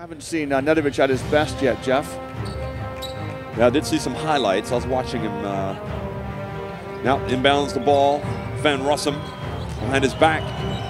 Haven't seen Nedovic at his best yet, Jeff. Yeah, I did see some highlights. I was watching him now inbounds the ball. Van Rossum behind his back.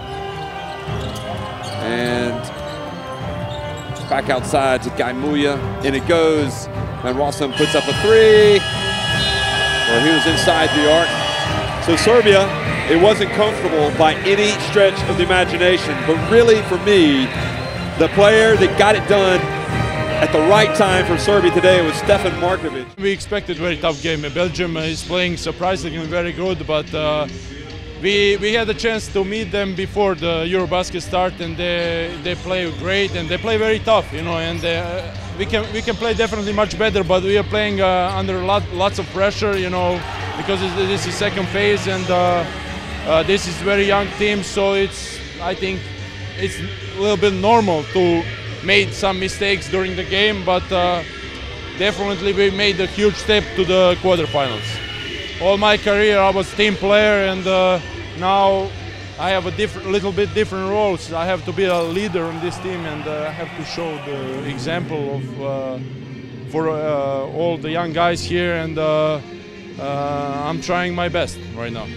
And back outside to Guy Muya. In it goes. Van Rossum puts up a three. Well, he was inside the arc. So Serbia, it wasn't comfortable by any stretch of the imagination. But really, for me, the player that got it done at the right time for Serbia today was Stefan Markovic. We expected a very tough game. Belgium is playing surprisingly very good, but we had a chance to meet them before the EuroBasket start, and they play great and they play very tough, you know. And we can play definitely much better, but we are playing under lots of pressure, you know, because this is second phase and this is a very young team, so I think it's a little bit normal to make some mistakes during the game, but definitely we made a huge step to the quarterfinals. All my career I was team player, and now I have a little bit different roles. I have to be a leader on this team, and I have to show the example for all the young guys here, and I'm trying my best right now.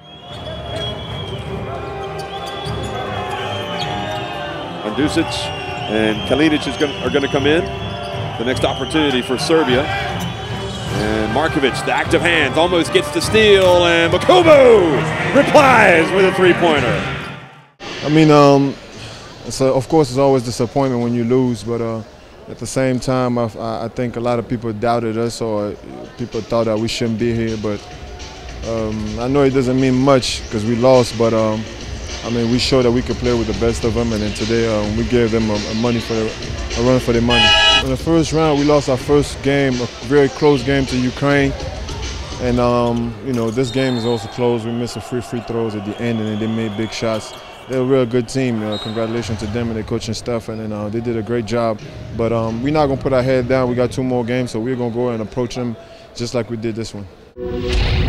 Mandusic and Kalinic are going to come in. The next opportunity for Serbia. And Markovic, the active hands, almost gets the steal, and Mukubu replies with a three-pointer. I mean, of course, it's always disappointment when you lose, but at the same time, I think a lot of people doubted us, or people thought that we shouldn't be here. But I know it doesn't mean much because we lost, but I mean, we showed that we could play with the best of them, and then today we gave them a run for their money. In the first round, we lost our first game, a very close game to Ukraine, and you know, this game is also close. We missed a free throws at the end, and then they made big shots. They're a real good team. Congratulations to them and their coaching staff, and then they did a great job. But we're not gonna put our head down. We got 2 more games, so we're gonna go and approach them just like we did this one.